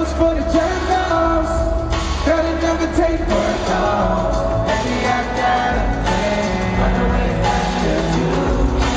for the journals. Girl, it never take work off. Baby, I gotta play. Run away faster too.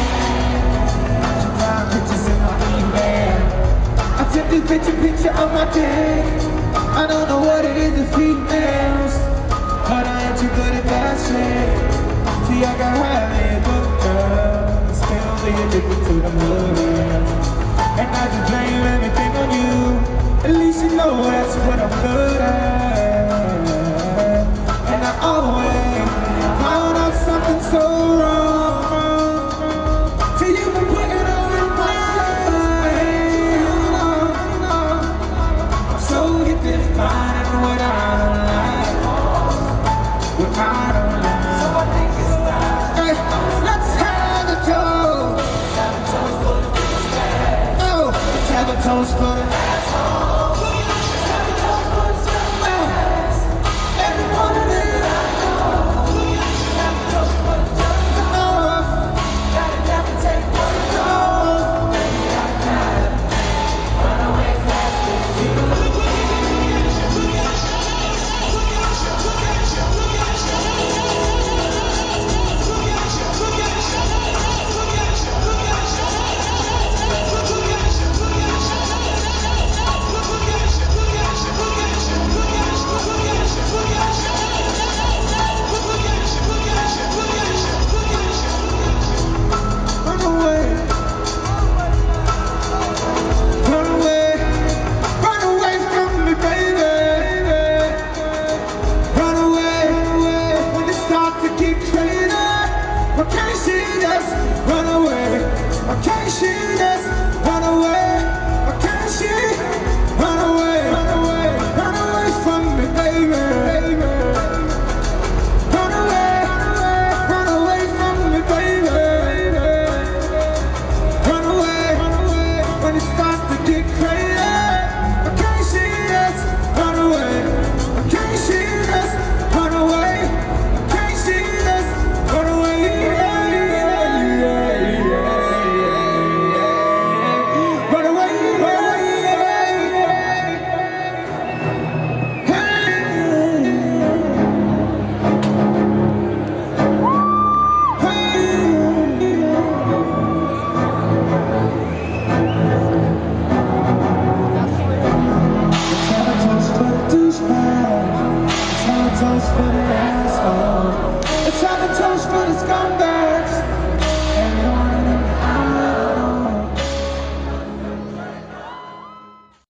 Pictures in my email. I took this picture of my dick. I don't know what it is to females, but I ain't too good at that shit. See, I got highly good girls, still be addicted to the movie. And I just blame everything on you. At least you know that's what I'm good at. And I always found out something so wrong. Till you can put it all in my life. So get this fine what I don't like. What I don't like. So I think it's time. Hey, let's have a toast. Have a toast for the biggest bag. Oh, let's have a toast for the asshole. Run away, or can't she just run away? Or can't she run away? Run away from me, baby. Run away from me, baby. Run away when it starts to get crazy. Or can't she just run away? Or can't she just run away? Or can't she just run away? Toast for the